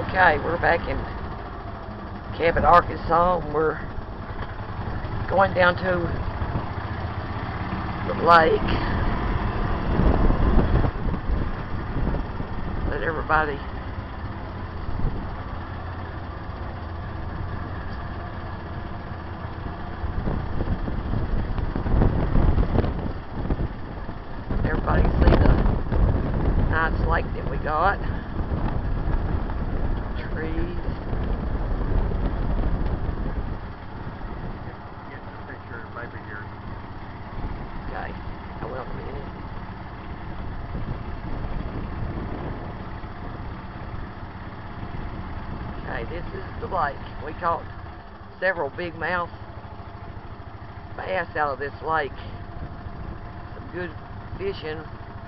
Okay, we're back in Cabot, Arkansas, and we're going down to the lake. Let everybody see the nice lake that we got. Trees. Get a picture of baby here. Okay, I will in a minute. Okay, this is the lake. We caught several big mouth bass out of this lake. Some good fishing.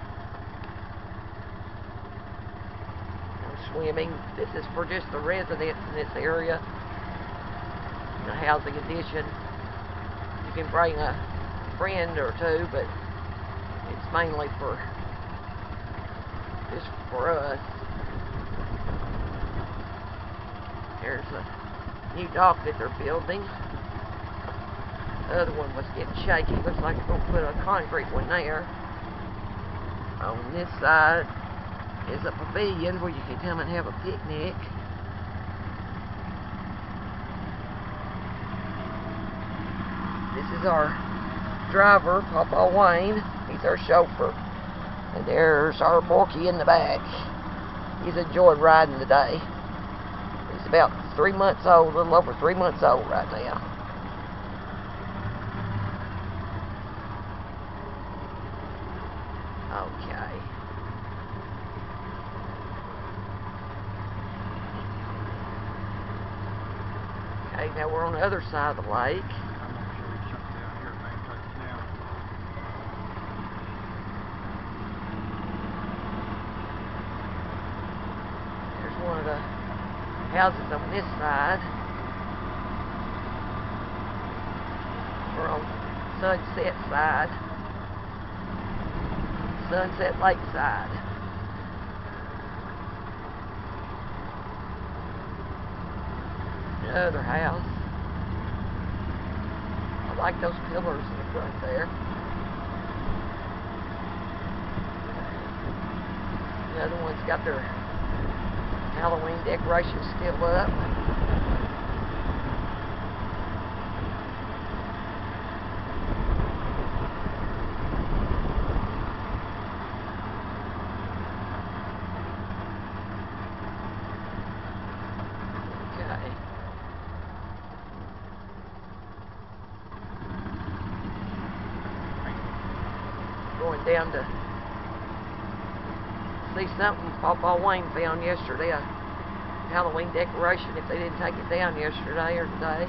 Swimming. This is for just the residents in this area. The housing addition. You can bring a friend or two, but it's mainly for just for us. There's a new dock that they're building. The other one was getting shaky. Looks like they're going to put a concrete one there. On this side is a pavilion where you can come and have a picnic. This is our driver, Papa Wayne. He's our chauffeur. And there's our Borky in the back. He's enjoying riding today. He's about 3 months old, a little over 3 months old right now. Okay. Okay, now we're on the other side of the lake. I'm not sure he shut down here if they ain't touched down. There's one of the houses on this side. We're on Sunset side. Sunset Lake side. Another house. I like those pillars in the front there. The other one's got their Halloween decorations still up. Okay. Going down to see something Papa Wayne found yesterday, a Halloween decoration, if they didn't take it down yesterday or today.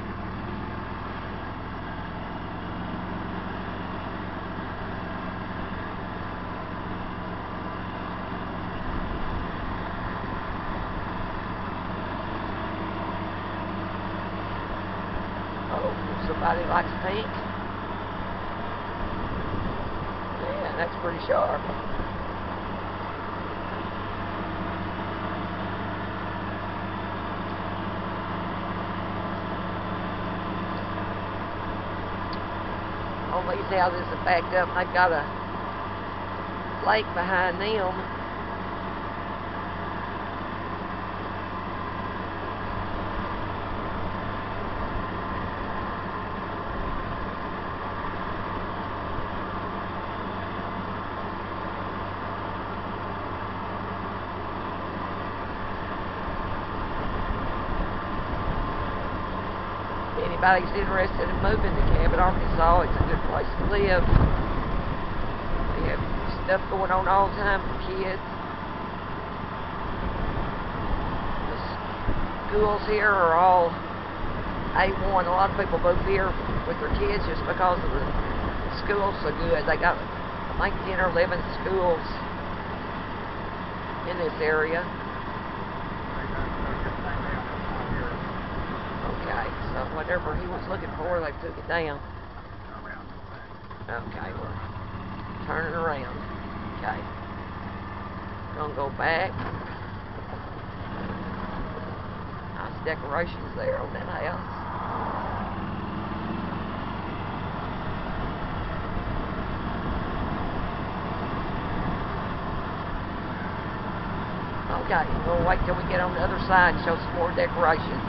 Oh, somebody likes pink. Yeah, that's pretty sharp. All these houses are backed up and they've got a lake behind them. If anybody's interested in moving to Cabot, Arkansas, it's a good place to live. They have stuff going on all the time for kids. The schools here are all A1. A lot of people move here with their kids just because of the schools so good. They got, I think, 10 or 11 schools in this area. Okay, so whatever he was looking for, they took it down. Okay, we're turning around. Okay. Gonna go back. decorations there on that house. Okay, we'll wait till we get on the other side and show some more decorations.